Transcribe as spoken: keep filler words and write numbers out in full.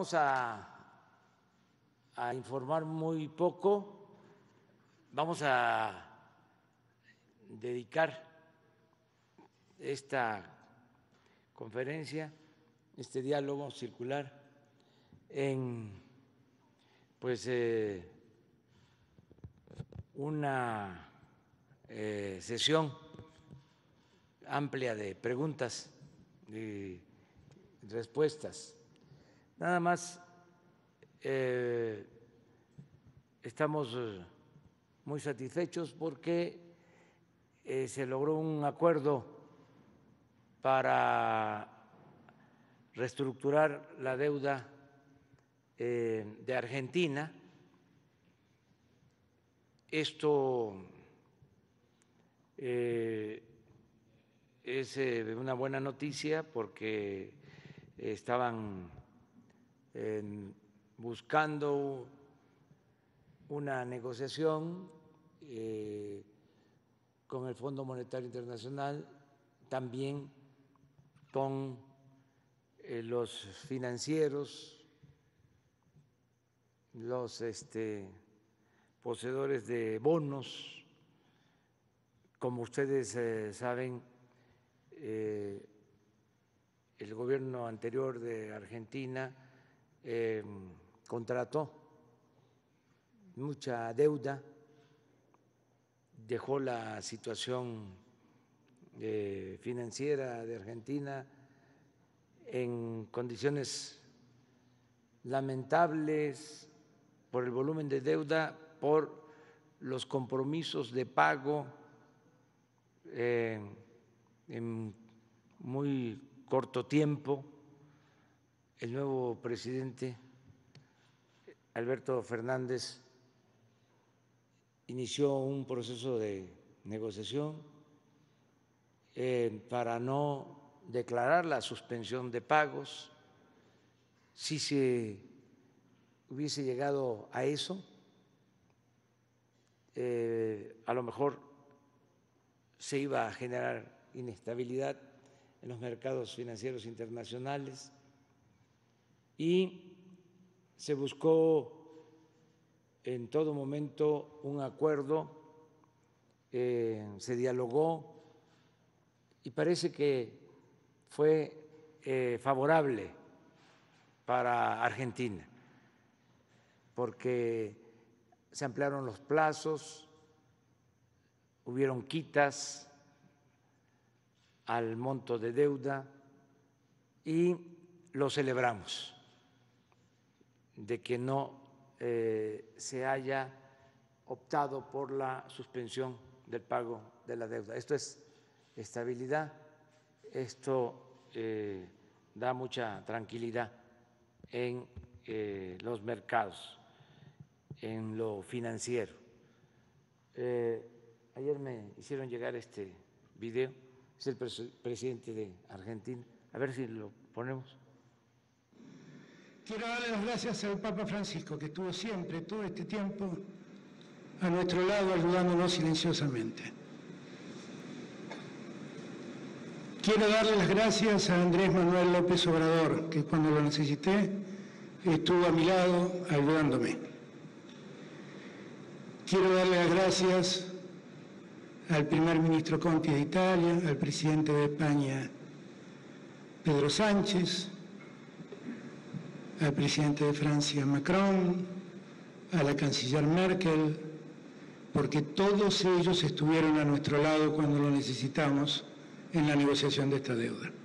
vamos a, a informar muy poco, vamos a dedicar esta conferencia, este diálogo circular en pues eh, una eh, sesión amplia de preguntas y respuestas. Nada más eh, estamos muy satisfechos porque eh, se logró un acuerdo para reestructurar la deuda eh, de Argentina. Esto eh, es eh, una buena noticia porque estaban eh, buscando una negociación eh, con el Fondo Monetario Internacional, también con eh, los financieros, los este, poseedores de bonos. Como ustedes eh, saben, eh, el gobierno anterior de Argentina eh, contrató mucha deuda, dejó la situación eh, financiera de Argentina en condiciones lamentables por el volumen de deuda, por los compromisos de pago eh, en muy corto tiempo. El nuevo presidente, Alberto Fernández, inició un proceso de negociación eh, para no declarar la suspensión de pagos. Si se hubiese llegado a eso, eh, a lo mejor se iba a generar inestabilidad en los mercados financieros internacionales y se buscó en todo momento un acuerdo, eh, se dialogó y parece que fue eh, favorable para Argentina, porque se ampliaron los plazos, hubieron quitas al monto de deuda y lo celebramos, de que no eh, se haya optado por la suspensión del pago de la deuda. Esto es estabilidad, esto eh, da mucha tranquilidad en eh, los mercados, en lo financiero. Eh, ayer me hicieron llegar este video, es el pres presidente de Argentina, a ver si lo ponemos. Quiero darle las gracias al Papa Francisco, que estuvo siempre, todo este tiempo, a nuestro lado, ayudándonos silenciosamente. Quiero darle las gracias a Andrés Manuel López Obrador, que cuando lo necesité estuvo a mi lado ayudándome. Quiero darle las gracias al primer ministro Conte de Italia, al presidente de España, Pedro Sánchez, al presidente de Francia, Macron, a la canciller Merkel, porque todos ellos estuvieron a nuestro lado cuando lo necesitamos en la negociación de esta deuda.